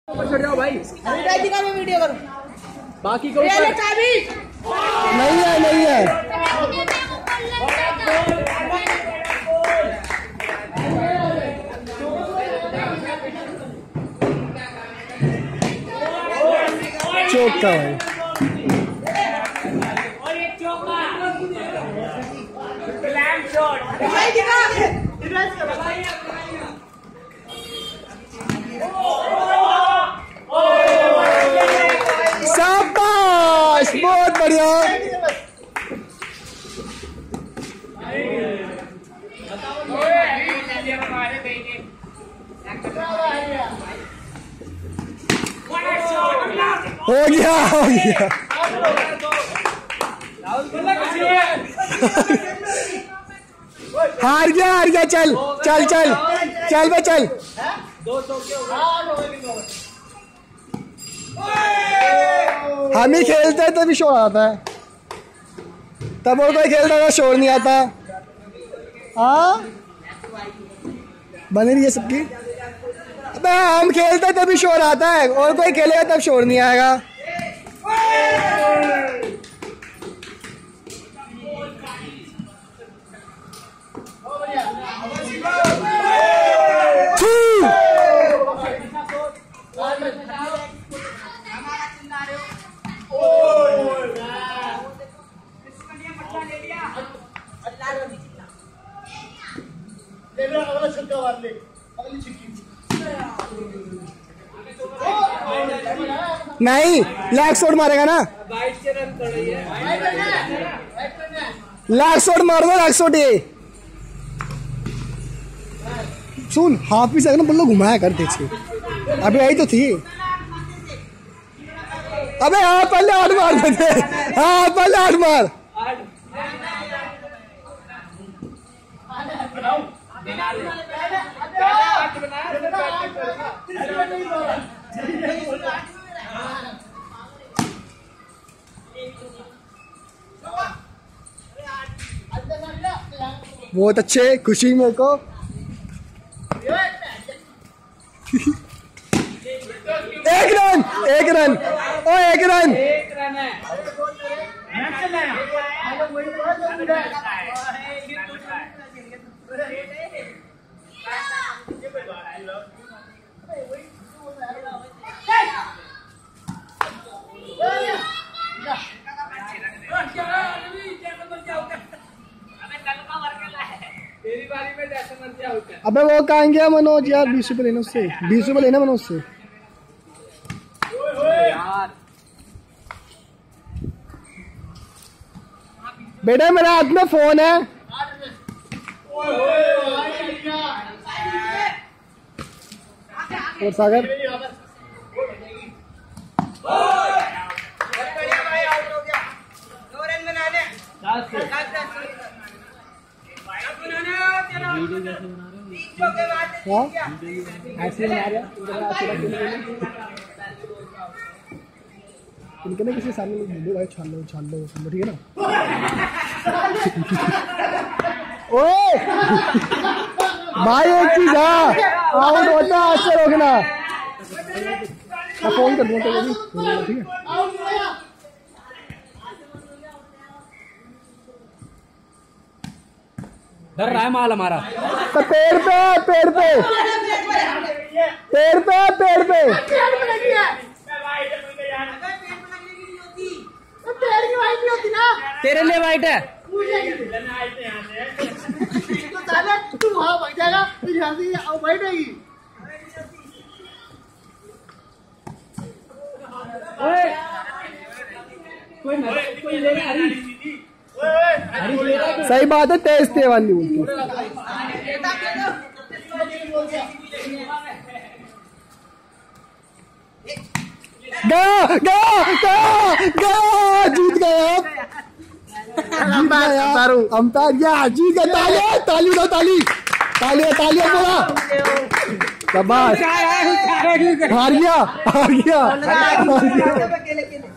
चढ़ जाओ भाई। जी का मैं वीडियो करूं। बाकी को ऊपर नहीं है, नहीं है। चौका भाई। और एक चौका ग्लैम शॉट शाबाश, बहुत बढ़िया। हो गया, हो गया। हार गया, हार गया। चल चल चल चल बे, चल। हम ही खेलते हैं तभी शोर आता है, तब और कोई खेलता है शोर नहीं आता। हाँ, बन रही है सबकी। अबे हम खेलते हैं तभी शोर आता है, और कोई खेलेगा तब शोर नहीं आएगा। नहीं, लैग शॉट मारेगा ना। लैग शॉट मार दो, लैग शॉट। ये सुन, हाफ भी से ना बल्ला घुमाया कर देखिए। अबे यही तो थी। अबे हाँ, पहले आठ मार देते। हाँ, पहले आठ मार। बहुत अच्छे, खुशी मेरे को। एक रन, एक रन, ओ एक रन। अबे वो कहाँ गया मनोज यार? 20 रुपये लेना उससे, 20 रुपये लेना मनोज से। बेटा मेरा हाथ में फोन है। और सागर ऐसे बना रहा इनके ना किसी सामने वीडियो भाई छान लो, छान लो, ठीक है ना। ओए भाई एक चीज आउट होता है, अच्छे रोकना। मैं फोन कर दूंगा, ठीक है। डर रहा है माल हमारा। तो पेड़ पे, पेड़ पे, पेड़ पे, पेड़ पे। तेरे लिए वाइट है। तू वहां बैठ जाएगा, फिर यहाँ से बैठेगी। कोई लेगा हरी। सही बात है, तेज थे वाली उनकी। गया गया गया गया, जीत गए आप। अंपायर गया, जीत गए। ताली, ताली उठाओ, ताली, ताली, ताली बोला। शाबाश, हार गया, हार गया, हार गया।